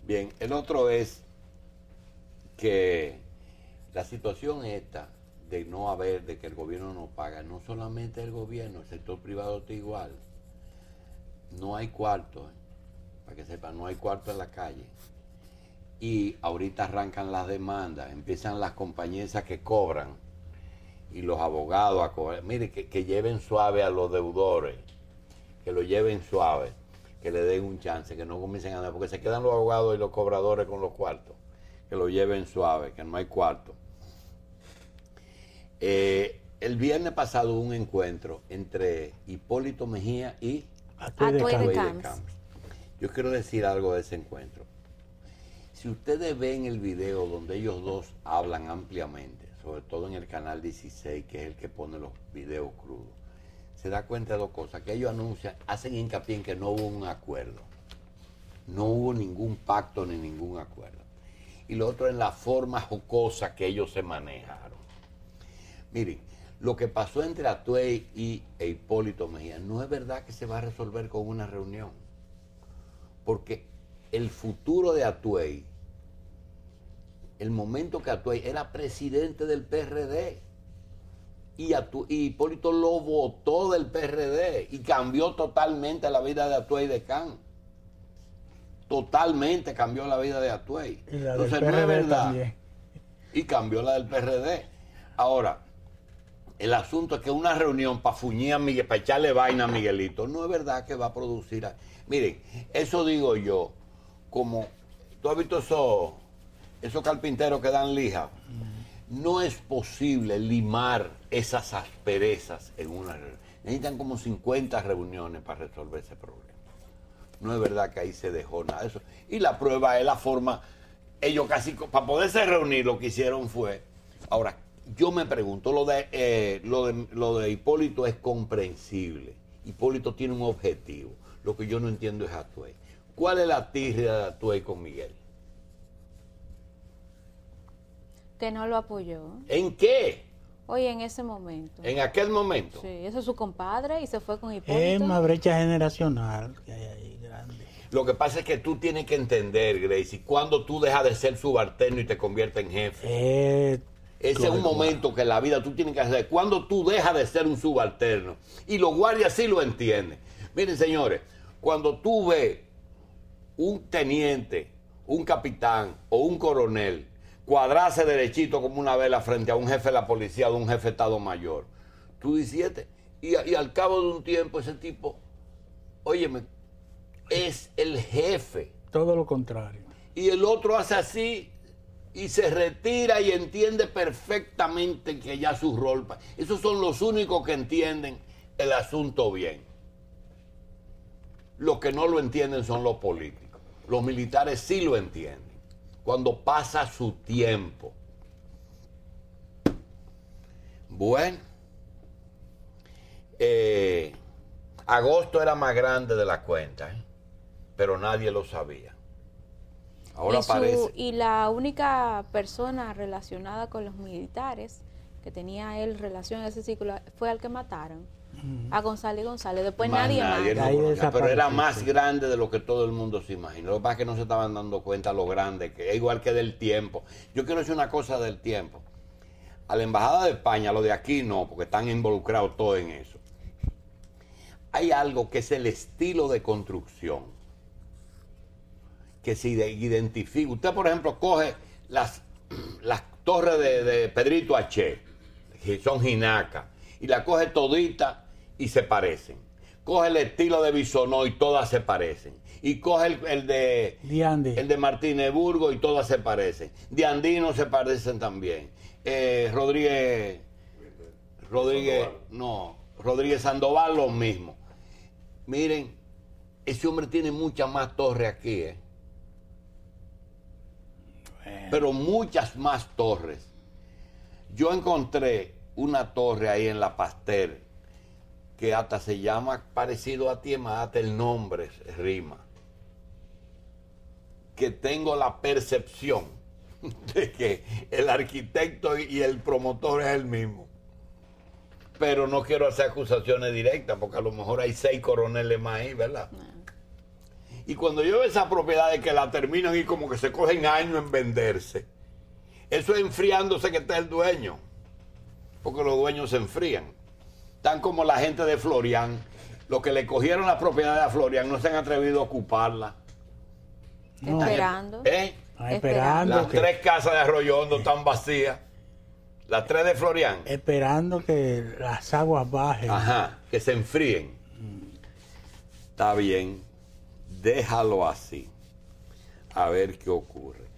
Bien, el otro es que la situación esta de no haber, de que el gobierno no paga, no solamente el gobierno, el sector privado está igual. No hay cuarto, para que sepan, no hay cuarto en la calle. Y ahorita arrancan las demandas, empiezan las compañías que cobran y los abogados a cobrar. Mire, que lleven suave a los deudores, que lo lleven suave, que le den un chance, que no comiencen a andar, porque se quedan los abogados y los cobradores con los cuartos. Que lo lleven suave, que no hay cuarto. El viernes pasado hubo un encuentro entre Hipólito Mejía y Atuey de Camps. Yo quiero decir algo de ese encuentro. Si ustedes ven el video donde ellos dos hablan ampliamente, sobre todo en el canal 16, que es el que pone los videos crudos, se da cuenta de dos cosas, que ellos anuncian, hacen hincapié en que no hubo un acuerdo. No hubo ningún pacto ni ningún acuerdo. Y lo otro es la forma jocosa que ellos se manejaron. Miren, lo que pasó entre Atuey y Hipólito Mejía no es verdad que se va a resolver con una reunión. Porque el futuro de Atuey, el momento que Atuey era presidente del PRD, y Hipólito lo votó del PRD y cambió totalmente la vida de Atuey de Camps. Totalmente cambió la vida de Atuey. Y la Entonces del no es PRD verdad. también. Y cambió la del PRD. Ahora, el asunto es que una reunión para fuñir a Miguel, para echarle vaina a Miguelito, no es verdad que va a producir. Miren, eso digo yo, como tú has visto esos carpinteros que dan lija. No es posible limar esas asperezas en una reunión. Necesitan como 50 reuniones para resolver ese problema. No es verdad que ahí se dejó nada de eso. Y la prueba es la forma, ellos casi, para poderse reunir, lo que hicieron fue. Ahora, yo me pregunto, lo de Hipólito es comprensible. Hipólito tiene un objetivo. Lo que yo no entiendo es Atuey. ¿Cuál es la tirria de Atuey con Miguel? Que no lo apoyó. ¿En qué? Oye, en ese momento. En aquel momento. Sí, ese es su compadre y se fue con Es Hipólito. una brecha generacional que hay ahí grande. Lo que pasa es que tú tienes que entender, Gracie, cuando tú dejas de ser subalterno y te conviertes en jefe. Ese es un momento que en la vida tú tienes que hacer. Cuando tú dejas de ser un subalterno. Y los guardias sí lo entienden. Miren, señores, cuando tú ves un teniente, un capitán o un coronel cuadrarse derechito como una vela frente a un jefe de la policía o de un jefe de Estado Mayor, tú dices, y al cabo de un tiempo ese tipo, óyeme, es el jefe. Todo lo contrario. Y el otro hace así y se retira y entiende perfectamente que ya su rol. Esos son los únicos que entienden el asunto bien. Los que no lo entienden son los políticos. Los militares sí lo entienden. Cuando pasa su tiempo. Bueno, agosto era más grande de la cuenta, pero nadie lo sabía. Ahora parece. Y la única persona relacionada con los militares que tenía él relación en ese ciclo fue al que mataron. A González González. Después nadie más. No, pero era más grande de lo que todo el mundo se imaginó. Lo que pasa es que no se estaban dando cuenta lo grande que es, igual que del tiempo. Yo quiero decir una cosa del tiempo. A la embajada de España, lo de aquí no, porque están involucrados todos en eso. Hay algo que es el estilo de construcción que se identifica. Usted, por ejemplo, coge las torres de Pedrito H, que son jinacas, y la coge todita y se parecen. Coge el estilo de Bisonó y todas se parecen. Y coge el de Martínez Burgo y todas se parecen. De Andino se parecen también. Rodríguez Sandoval lo mismo. Miren, ese hombre tiene muchas más torres aquí, pero muchas más torres. Yo encontré una torre ahí en La Pastel que hasta se llama parecido a ti, más hasta el nombre rima. Que tengo la percepción de que el arquitecto y el promotor es el mismo. Pero no quiero hacer acusaciones directas porque a lo mejor hay 6 coroneles más ahí, ¿verdad? Y cuando yo veo esas propiedades que la terminan y como que se cogen años en venderse, eso es enfriándose que está el dueño. Porque los dueños se enfrían. Tan como la gente de Florian, los que le cogieron la propiedad a Florian no se han atrevido a ocuparla. No. Esperando. Esperando Las 3 casas de Arroyo Hondo están vacías. Las 3 de Florian. Esperando que las aguas bajen. Ajá, que se enfríen. Está bien, déjalo así. A ver qué ocurre.